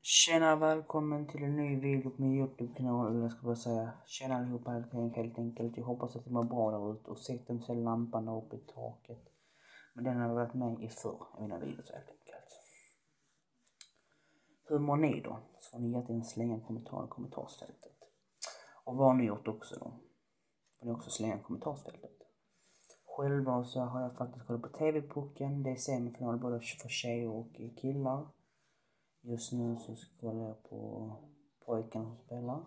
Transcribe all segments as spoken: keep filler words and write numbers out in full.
Tjena, välkommen till en ny video på min YouTube-kanal. Eller jag ska bara säga tjena allihopa helt enkelt. Jag hoppas att det var bra där ute och sett dem se lampan uppe i taket. Men den har varit med i förr i mina videos helt enkelt. Hur mår ni då? Så får ni jättegärna slänga en kommentar i kommentarsfältet. Och vad har ni gjort också då? Får ni också slänga i kommentarsfältet. Själva så har jag faktiskt kollat på T V-pucken. Det är semifinal både för tjejer och killar. Just nu så kollar jag på pojkarna som spelar.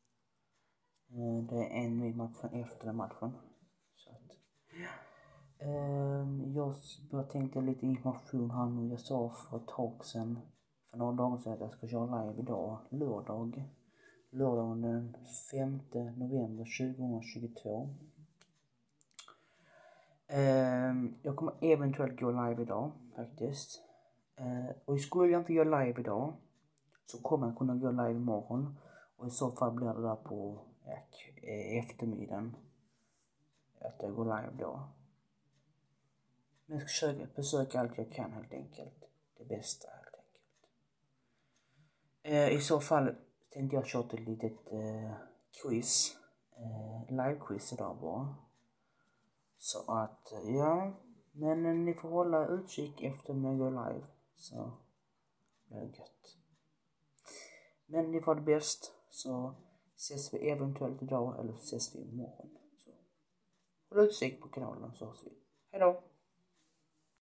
Det är en ny match efter den matchen. Så att, ja. Jag bara tänkte lite information här nu. Jag sa för ett tag sedan, för några dagar sedan, att jag ska köra live idag, lördag. Lördagen den femte november tjugohundratjugotvå. Jag kommer eventuellt gå live idag faktiskt. Uh, och skulle jag inte göra live idag så kommer jag kunna gå live imorgon. Och i så fall blir det där på ja, eftermiddagen att jag går live då. Men jag ska försöka besöka allt jag kan helt enkelt. Det bästa helt enkelt. Uh, I så fall tänkte jag köra ett litet uh, quiz. Uh, live-quiz idag bara. Så att ja. Men uh, ni får hålla utkik efter när jag går live. Så det är gött. Men ni får det bäst. Så ses vi eventuellt idag eller ses vi imorgon. Så håll utkik på kanalen så hörs vi. Hejdå!